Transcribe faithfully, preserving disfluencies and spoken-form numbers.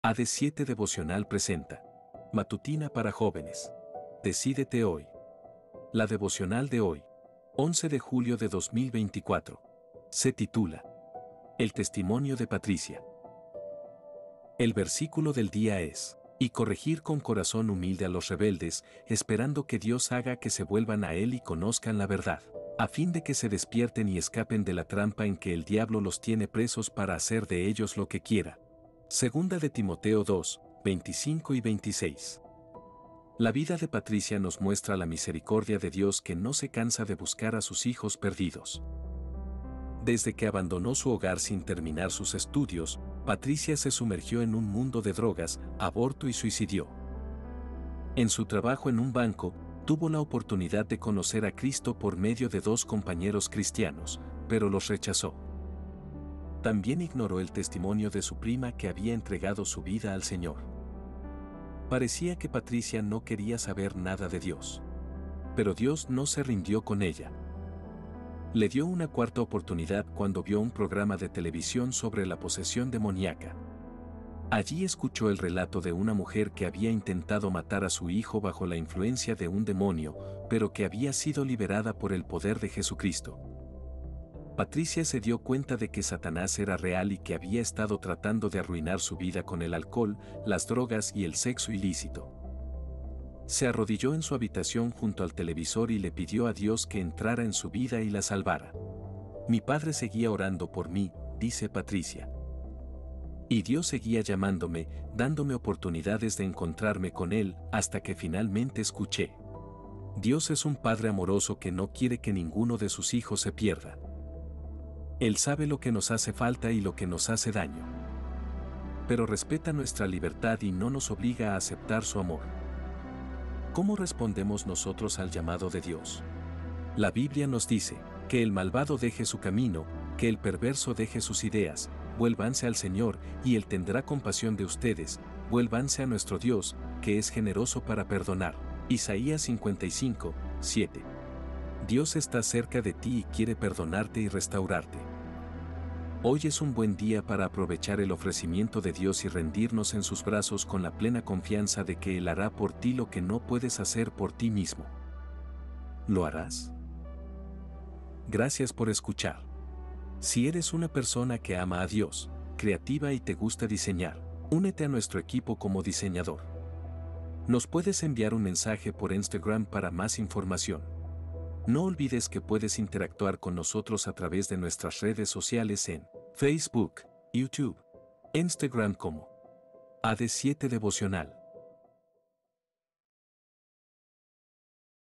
A D siete Devocional presenta Matutina para jóvenes. Decídete hoy. La devocional de hoy, once de julio de dos mil veinticuatro, se titula El testimonio de Patricia. El versículo del día es: y corregir con corazón humilde a los rebeldes, esperando que Dios haga que se vuelvan a Él y conozcan la verdad, a fin de que se despierten y escapen de la trampa en que el diablo los tiene presos para hacer de ellos lo que quiera. Segunda de Timoteo dos, veinticinco y veintiséis. La vida de Patricia nos muestra la misericordia de Dios que no se cansa de buscar a sus hijos perdidos. Desde que abandonó su hogar sin terminar sus estudios, Patricia se sumergió en un mundo de drogas, aborto y suicidio. En su trabajo en un banco, tuvo la oportunidad de conocer a Cristo por medio de dos compañeros cristianos, pero los rechazó. También ignoró el testimonio de su prima que había entregado su vida al Señor. Parecía que Patricia no quería saber nada de Dios. Pero Dios no se rindió con ella. Le dio una cuarta oportunidad cuando vio un programa de televisión sobre la posesión demoníaca. Allí escuchó el relato de una mujer que había intentado matar a su hijo bajo la influencia de un demonio, pero que había sido liberada por el poder de Jesucristo. Patricia se dio cuenta de que Satanás era real y que había estado tratando de arruinar su vida con el alcohol, las drogas y el sexo ilícito. Se arrodilló en su habitación junto al televisor y le pidió a Dios que entrara en su vida y la salvara. Mi padre seguía orando por mí, dice Patricia. Y Dios seguía llamándome, dándome oportunidades de encontrarme con Él, hasta que finalmente escuché. Dios es un Padre amoroso que no quiere que ninguno de sus hijos se pierda. Él sabe lo que nos hace falta y lo que nos hace daño. Pero respeta nuestra libertad y no nos obliga a aceptar su amor. ¿Cómo respondemos nosotros al llamado de Dios? La Biblia nos dice, que el malvado deje su camino, que el perverso deje sus ideas, vuélvanse al Señor, y Él tendrá compasión de ustedes, vuélvanse a nuestro Dios, que es generoso para perdonar. Isaías cincuenta y cinco, siete. Dios está cerca de ti y quiere perdonarte y restaurarte. Hoy es un buen día para aprovechar el ofrecimiento de Dios y rendirnos en sus brazos con la plena confianza de que Él hará por ti lo que no puedes hacer por ti mismo. ¿Lo harás? Gracias por escuchar. Si eres una persona que ama a Dios, creativa y te gusta diseñar, únete a nuestro equipo como diseñador. Nos puedes enviar un mensaje por Instagram para más información. No olvides que puedes interactuar con nosotros a través de nuestras redes sociales en Facebook, YouTube, Instagram como A D siete Devocional.